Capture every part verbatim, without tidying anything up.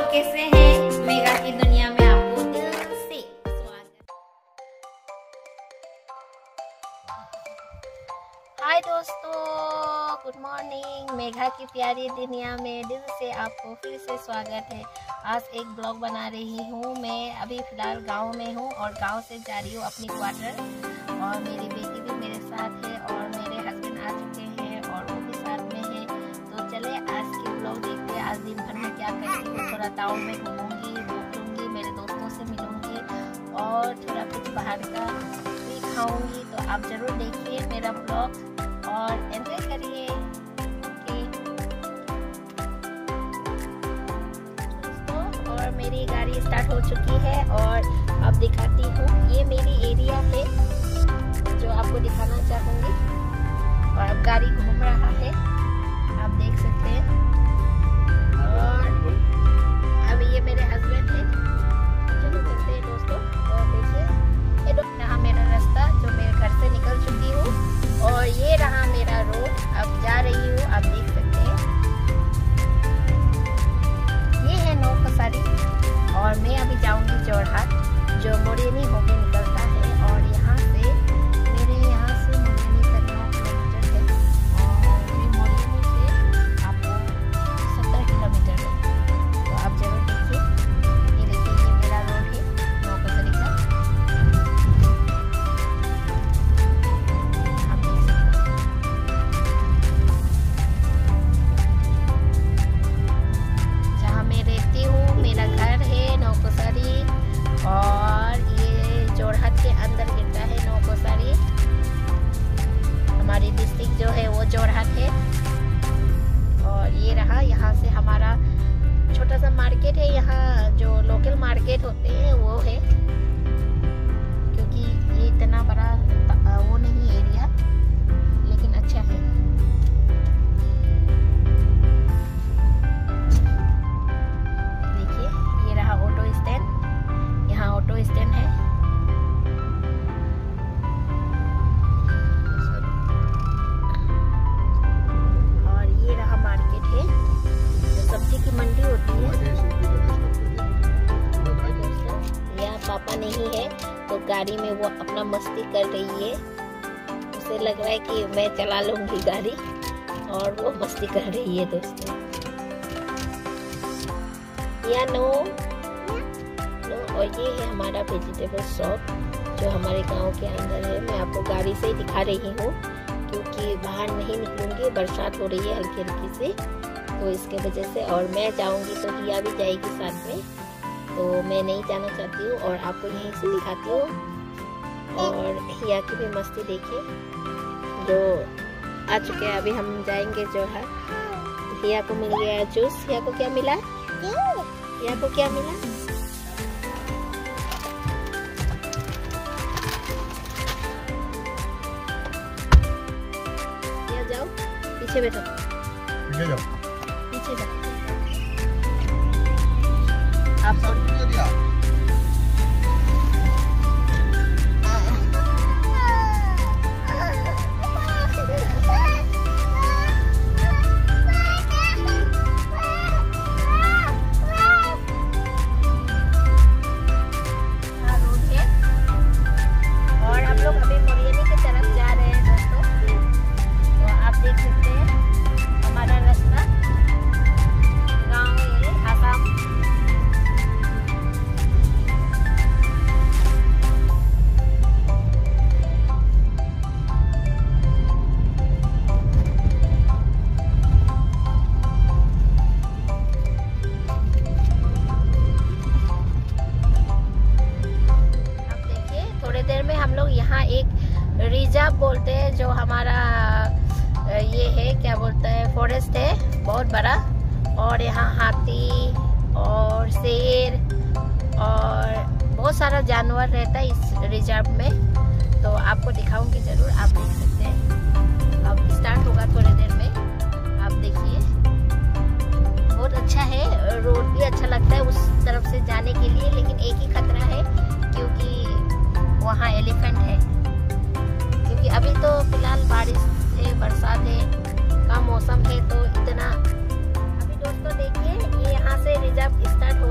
लोग कैसे हैं? मेघा की दुनिया में आपको दिल से स्वागत। हाय दोस्तों, गुड मॉर्निंग। मेघा की प्यारी दुनिया में दिल से आपको फिर से स्वागत है। आज एक ब्लॉग बना रही हूँ। मैं अभी फ़िलहाल गांव में हूँ और गांव से जा रही हूँ अपनी क्वार्टर, और मेरी बेटी भी मेरे साथ है और मेरे हस्बैंड आ चुके हैं और वो भी साथ में है। तो चले आज की ब्लॉग देखते हैं। आज दिन भर में क्या करती हूँ, थोड़ा टाउन में घूमूंगी, घूमूंगी, मेरे दोस्तों से मिलूंगी और थोड़ा कुछ बाहर का भी खाऊंगी। तो आप ज़रूर देखिए मेरा ब्लॉग और एंजॉय करिए। और मेरी गाड़ी स्टार्ट हो चुकी है और अब दिखाती हूँ। ये मेरी एरिया है जो आपको दिखाना चाहूँगी। और अब गाड़ी घूम रहा है, आप देख सकते हैं। और अब ये मेरे हस्बैंड हैं। चलो चलते हैं दोस्तों। और देखिए ये रहा मेरा रास्ता जो मैं घर से निकल चुकी हूँ, और ये रहा मेरा रोड। अब जा रही हूँ, आप देख सकते हैं। ये है नौखसारी और मैं अभी जाऊंगी जोरहाट, जो मोरिनी होके निकलता है। और यहाँ से मेरे यहाँ से मोरिनी का नौ किलोमीटर है और फिर मोरिनी से आपको सत्तर किलोमीटर है। तो आप जरूर देखिए। ये देखिए, ये मेरा रोड है नौखसारी का, आप देख सकते हैं। जहाँ मैं रहती हूँ मेरा घर है नौखसारी, और ये जोरहाट के अंदर गिरता है नौखसारी। हमारी डिस्ट्रिक्ट जो है वो जोरहाट है। और ये रहा, यहाँ से हमारा छोटा सा मार्केट है। यहाँ जो लोकल मार्केट होते हैं वो है, क्योंकि ये इतना बड़ा वो नहीं एरिया, लेकिन अच्छा है। देखिए ये रहा ऑटो स्टैंड, यहाँ ऑटो स्टैंड है। और ये रहा मार्केट है, जो सब्जी की मंडी होती है। यहाँ पापा नहीं है तो गाड़ी में वो अपना मस्ती कर रही है। उसे लग रहा है कि मैं चला लूंगी गाड़ी, और वो मस्ती कर रही है दोस्तों। या नो और ये है हमारा वेजिटेबल शॉप जो हमारे गांव के अंदर है। मैं आपको गाड़ी से ही दिखा रही हूँ क्योंकि बाहर नहीं निकलूंगी, बरसात हो रही है हल्की हल्की से, तो इसके वजह से। और मैं जाऊंगी तो रिया भी जाएगी साथ में, तो मैं नहीं जाना चाहती हूँ और आपको यहीं से दिखाती हूँ। और रिया की भी मस्ती देखिए, जो आ चुके हैं। अभी हम जाएंगे जो है। रिया को मिल गया जूस। रिया को क्या मिला? रिया को क्या मिला? जाओ पीछे बैठो, पीछे जाओ, पीछे जाओ। आप रिजर्व बोलते हैं, जो हमारा ये है क्या बोलता है, फॉरेस्ट है बहुत बड़ा। और यहाँ हाथी और शेर और बहुत सारा जानवर रहता है इस रिजर्व में। तो आपको दिखाऊंगी जरूर, आप देख सकते हैं। अब स्टार्ट होगा थोड़ी देर में, आप देखिए। बहुत अच्छा है, रोड भी अच्छा लगता है उस तरफ से जाने के लिए, लेकिन एक ही खतरा है क्योंकि वहाँ एलिफेंट है। क्योंकि अभी तो फिलहाल बारिश है, बरसात है का मौसम है, तो इतना। अभी दोस्तों देखिए, ये यहाँ से रिजर्व स्टार्ट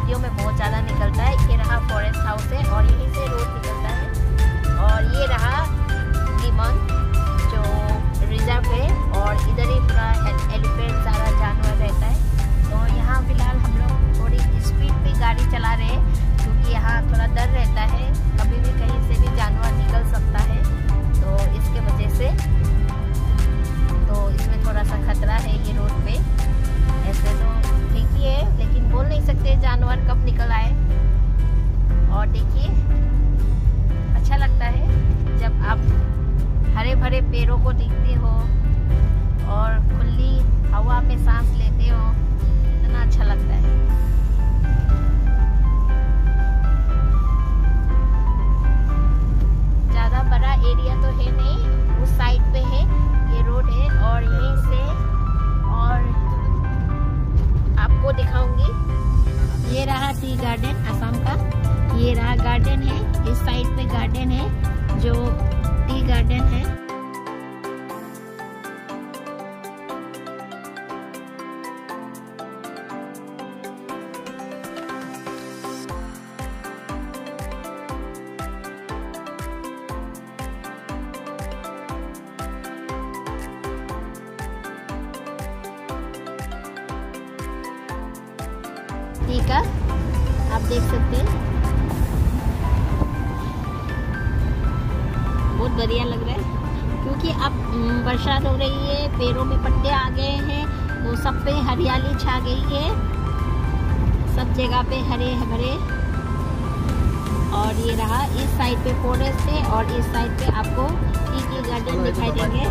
वीडियो में बहुत ज़्यादा निकलता है। ये रहा फॉरेस्ट हाउस है और यहीं से रोड निकलता है। और ये रहा गिमन जो रिजर्व है और इधर ही पूरा एलिफेंट सारा जानवर रहता है। तो यहाँ फिलहाल हम लोग थोड़ी स्पीड पे गाड़ी चला रहे हैं क्योंकि यहाँ थोड़ा डर रहता है, कभी भी कहीं से भी जानवर निकल सकता है। तो इसके वजह से तो इसमें थोड़ा सा खतरा है ये रोड पे। ऐसे तो ठीक ही है लेकिन बोल नहीं सकते जानवर कब निकल आए। और देखिए अच्छा लगता है जब आप हरे भरे पेड़ों को देखते हो और खुली हवा में सांस लेते हो, इतना अच्छा लगता है। ज़्यादा बड़ा एरिया तो है नहीं, उस साइड पे है ये रोड है और यहीं से और आपको दिखाऊंगी। ये रहा टी गार्डन असम का, ये रहा गार्डन है, इस साइड पे गार्डन है जो टी गार्डन है। ठीक है, आप देख सकते हैं बहुत बढ़िया लग रहा है क्योंकि अब बरसात हो रही है, पेड़ों में पत्ते आ गए हैं तो सब पे हरियाली छा गई है, सब जगह पे हरे भरे। और ये रहा इस साइड पे फॉरेस्ट है और इस साइड पे आपको टी के गार्डन दिखाई देंगे।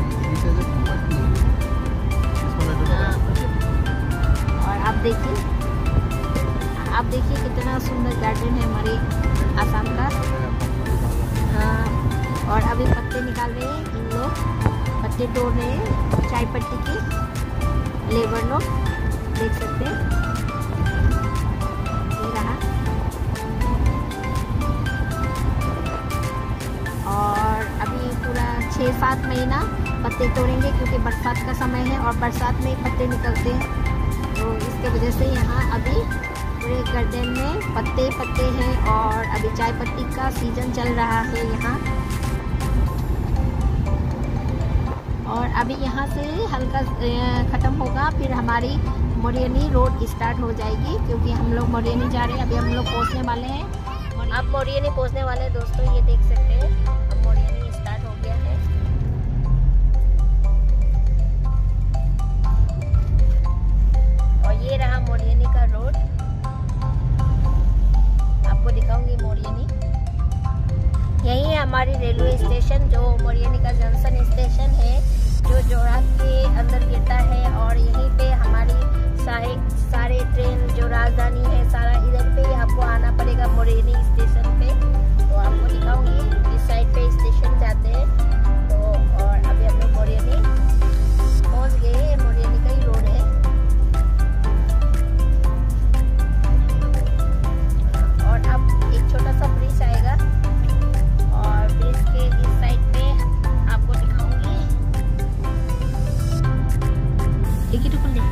और आप देखिए आप देखिए कितना सुंदर गार्डन है हमारे आसाम का। हाँ, और अभी पत्ते निकाल रहे हैं इन लोग, पत्ते तोड़ रहे हैं चाय पत्ती की लेबर लोग, देख सकते हैं। ये रहा और अभी पूरा छः सात महीना पत्ते तोड़ेंगे क्योंकि बरसात का समय है और बरसात में पत्ते निकलते हैं। तो इसके वजह से यहाँ अभी पूरे गार्डन में पत्ते पत्ते हैं और अभी चाय पत्ती का सीजन चल रहा है यहाँ। और अभी यहाँ से हल्का ख़त्म होगा, फिर हमारी मोरियनी रोड स्टार्ट हो जाएगी क्योंकि हम लोग मोरियनी जा रहे हैं। अभी हम लोग पहुँचने वाले हैं, अब मोरियनी पहुँचने वाले हैं दोस्तों, ये देख सकते हैं अब मोरियनी स्टार्ट हो गया है। और ये रहा मोरियनी का रोड, आपको दिखाऊंगी मोरियनी। यही है हमारी रेलवे स्टेशन जो मोरियनी का जंक्शन स्टेशन है जो जोरहाट के अंदर गिरता है। और यहीं पे हमारी सारे सारे ट्रेन जो राजधानी है सारा इधर पे ही आपको आना पड़ेगा मोरियनी स्टेशन पे। तो आपको दिखाऊंगी इस साइड पे स्टेशन जाते हैं। तो और अभी हम लोग मोरियनी पहुँच गए, मोरियनी का ही रोड है। और अब एक छोटा सा ब्रिज आएगा और ब्रिज के इस साइड पे आपको दिखाऊंगी। टिकट खुल दे,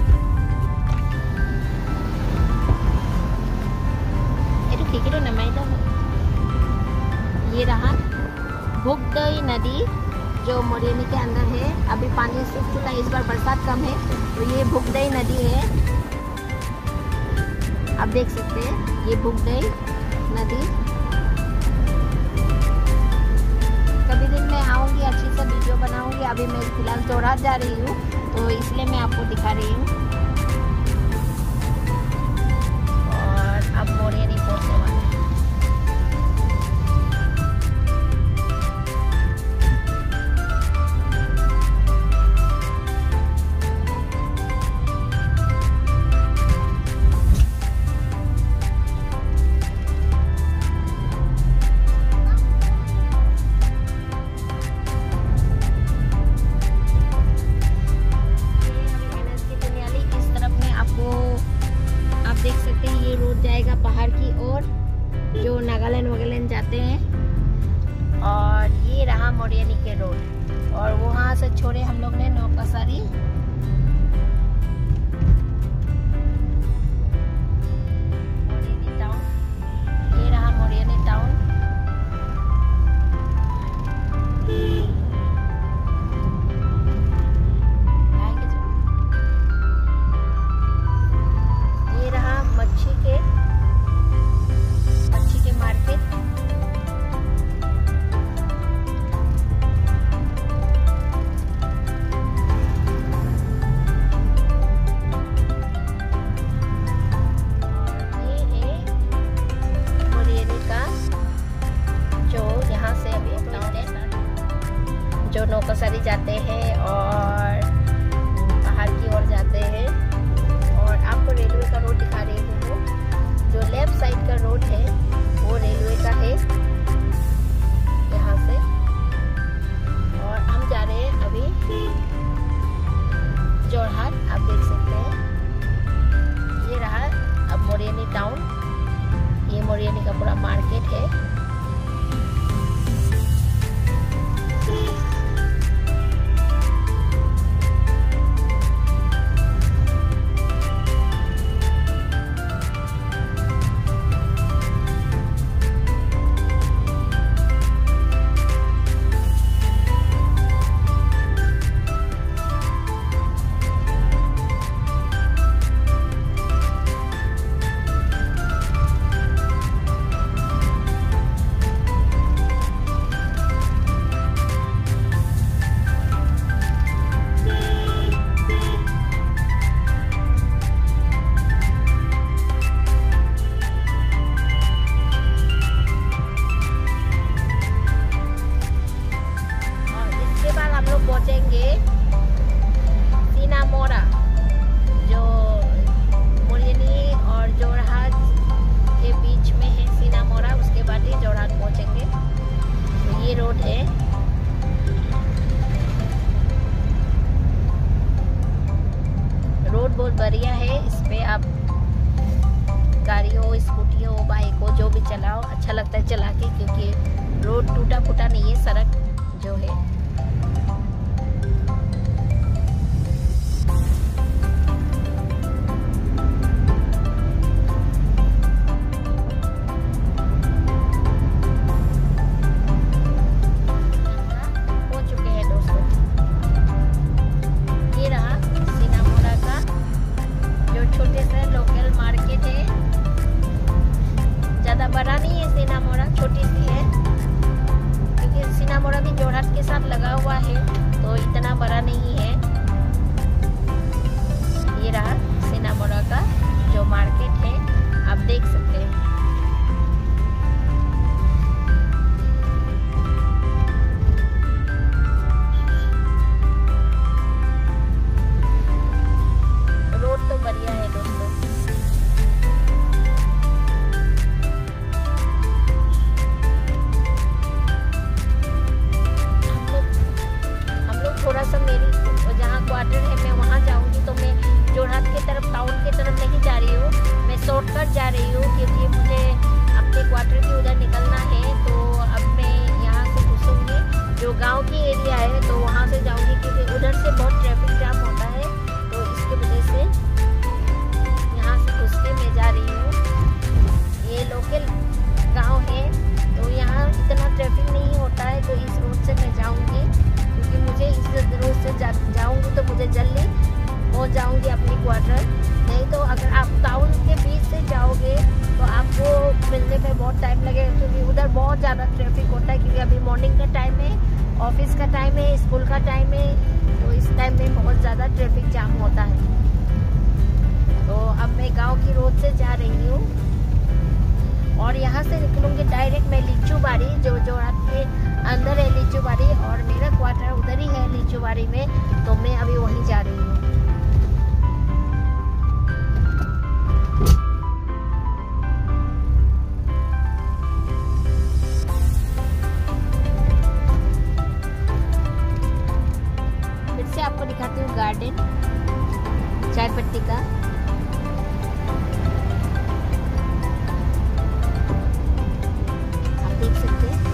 ये तो टिकट ना मैं तो। ये रहा भुगदई नदी जो मोरियनी के अंदर है, अभी पानी सूख चुका है, इस बार बरसात कम है। तो ये भुगदई नदी है, आप देख सकते हैं ये भुगदई नदी। कभी दिन मैं आऊँगी अच्छी सा वीडियो बनाऊँगी, अभी मैं फिलहाल जोरहाट जा रही हूँ तो इसलिए मैं आपको दिखा रही हूँ। और अब मोरियनी पहुँचने वाले हैं। देख सकते हैं ये रोड जाएगा पहाड़ की ओर जो नागालैंड वगालैंड जाते हैं। और ये रहा मोरियनी के रोड और वहाँ से छोड़े हम लोग ने नौकासारी। का पूरा मार्केट है। पहुंचेंगे सीनामोरा, जो मुरैनी और जोरहाट के बीच में है सीनामोरा। उसके बाद ही जोरहाट पहुंचेंगे। तो ये रोड है। रोड बहुत बढ़िया है। इस पे आप गाड़ी हो, स्कूटी हो, बाइक हो, जो भी चलाओ अच्छा लगता है चला के, क्योंकि रोड टूटा फूटा नहीं है, सड़क जो है। बड़ा नहीं है सीनामोरा, छोटी सी है, क्योंकि सीनामोरा भी जोरहाट के साथ लगा हुआ है, तो इतना बड़ा नहीं है। ये रहा सीनामोरा का जो मार्केट है, आप देख सकते हैं। रोड तो बढ़िया है दोस्तों। थोड़ा सा मेरी जहाँ क्वार्टर है मैं वहाँ जाऊँगी, तो मैं जोरहाट की तरफ, टाउन की तरफ नहीं जा रही हूँ, मैं शॉर्टकट जा रही हूँ, क्योंकि मुझे अपने क्वार्टर की उधर निकलना है। तो अब मैं यहाँ से घुसूँगी, जो गांव की एरिया है तो वहाँ से जाऊँगी, क्योंकि उधर से बहुत ट्रैफिक जाम होता है। तो इसकी वजह से यहाँ से घुस के मैं जा रही हूँ। ये लोकल गाँव है, तो यहाँ इतना ट्रैफिक नहीं होता है, तो इस रोड से मैं जाऊँगी। मुझे इस रोड से जा, जाऊंगी तो मुझे जल्दी पहुंच जाऊंगी अपनी क्वार्टर। नहीं तो अगर आप टाउन के बीच से जाओगे तो आपको मिलने में बहुत टाइम लगेगा, क्योंकि उधर बहुत ज़्यादा ट्रैफिक होता है। क्योंकि अभी मॉर्निंग का टाइम है, ऑफिस का टाइम है, स्कूल का टाइम है, तो इस टाइम में बहुत ज़्यादा ट्रैफिक जाम होता है। तो अब मैं गाँव की रोड से जा रही हूँ और यहाँ से निकलूँगी डायरेक्ट मैं लीचूबाड़ी, जो जोरहाट के अंदर है लीचूबाड़ी, और मेरा क्वार्टर उधर ही है लीचूबाड़ी में, तो मैं अभी वहीं जा रही हूँ। फिर से आपको दिखाती हूँ गार्डन चाय पत्ती का। देख सकते हैं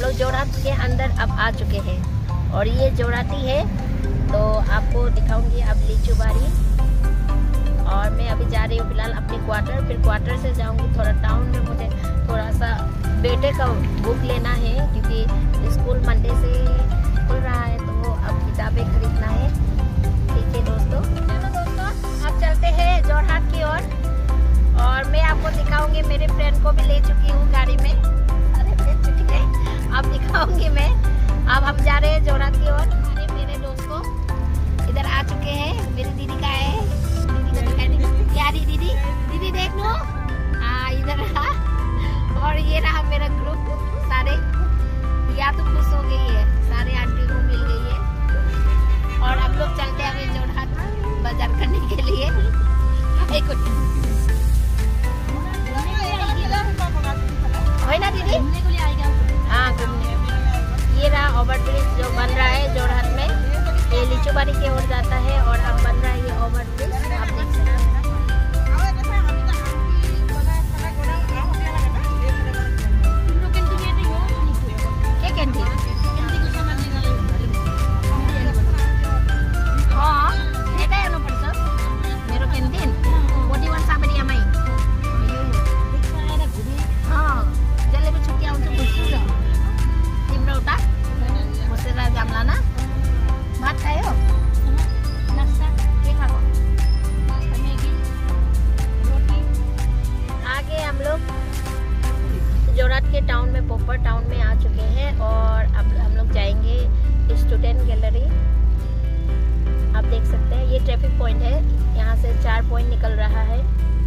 लोग जोरहाट के अंदर अब आ चुके हैं और ये जोरहाटी है, तो आपको दिखाऊंगी अब लीचू बारी। और मैं अभी जा रही हूँ फिलहाल अपने क्वार्टर, फिर क्वार्टर से जाऊंगी थोड़ा टाउन में। मुझे थोड़ा सा बेटे का बुक लेना है क्योंकि स्कूल मंडे से खुल रहा है, तो अब किताबें खरीदना है। ठीक है दोस्तों, चलो दोस्तों अब चलते हैं जोरहाट की ओर। और, और मैं आपको दिखाऊंगी, मेरे फ्रेंड को भी ले चुकी हूँ गाड़ी में, अरे ले चुकी है, अब दिखाऊंगी मैं। अब हम जा रहे हैं जोरहाट की ओर। अरे मेरे दोस्तों इधर आ चुके हैं, मेरी दीदी का है, दीदी को दिखाई नहीं, प्यारी दीदी, दीदी देख लो, हाँ इधर रहा। और ये रहा मेरा ग्रुप, सारे या तो खुश हो गई है, सारे आंटी को मिल गई है। और हम लोग चलते हैं अभी जोरहाट बाजार करने के लिए। है ना दीदी? हाँ घूमने। ये रहा ओवर ब्रिज जो बन रहा है जोरहाट में, ये लीचू बारी की ओर जाता है और अब बन रहा है ये ओवर ब्रिज, आप देख सकते हैं। जोरहाट के टाउन में, पोपर टाउन में आ चुके हैं और अब हम लोग जाएंगे स्टूडेंट गैलरी। आप देख सकते हैं ये ट्रैफिक पॉइंट है, यहाँ से चार पॉइंट निकल रहा है।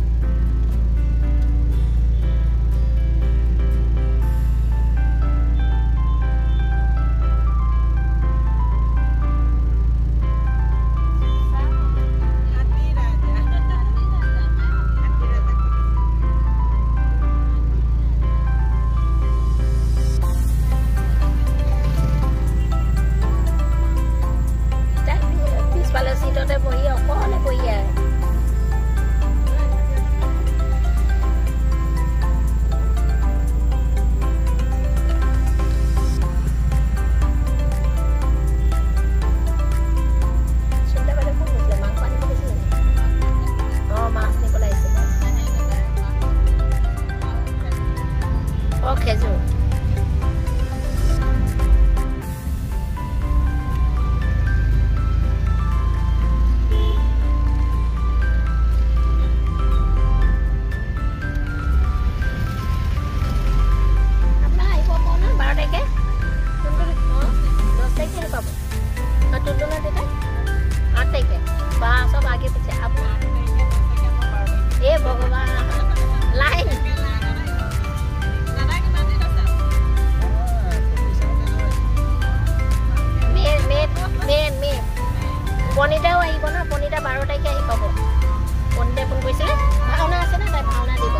পনিতাও আহিব না, পনিতা বাৰ তাৰিখে আহি পাব। পনিতাই ফোন কৰিছিলে, ভাওনা আছে না, তাই ভাওনা দিব।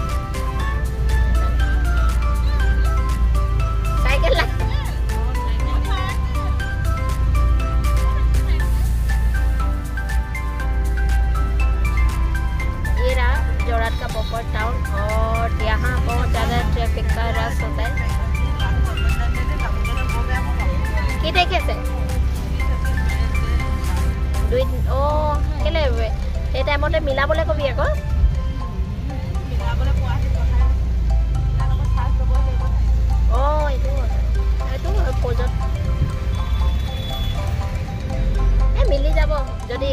চাইকেল লাগ ये रहा जोरहाट का पोपर टाउन और यहाँ बहुत ज़्यादा ट्रैफिक का रश होता है। कितने कैसे দুই ও কেলে এই টাইমতে মিলাবলৈ কবি আকৌ অ এইটো এইটো পজত এ মিলি যাব যদি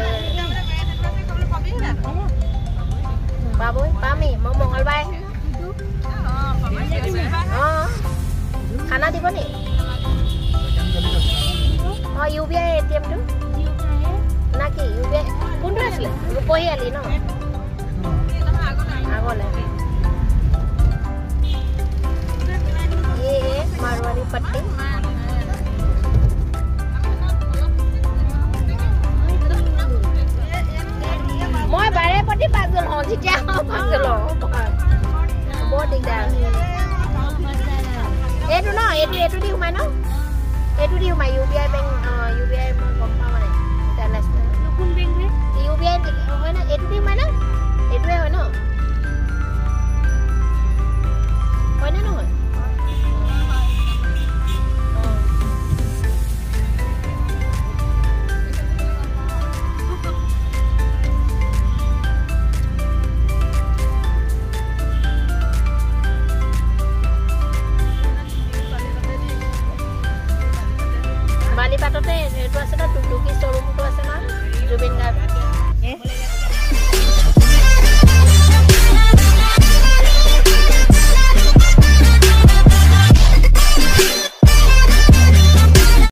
বাবুই পামি মই মঙ্গলবাৰ অ খানা দিব নি অ ইউ বি আই এটিএম টো ना कि यूबीआई कौन आसले रुपही आली न आगले ये मारवाड़ी पट्टी मैं बारे पट्टी पागल हूँ जितना पागल हूँ बहुत दिगदार ये तो ना ये तो ये तो दी हुआ ना ये तो दी हुआ यूबीआई बैंक यूबीआई में कंपा माने इंटरनेशनल यूबीआई হয় না এটু দি মানে এটুৱে হয় ন হয় না নহয় সেইটো আছে না টুকটুকি শ্বৰুমটো আছে না জুবিন গাৰ্গ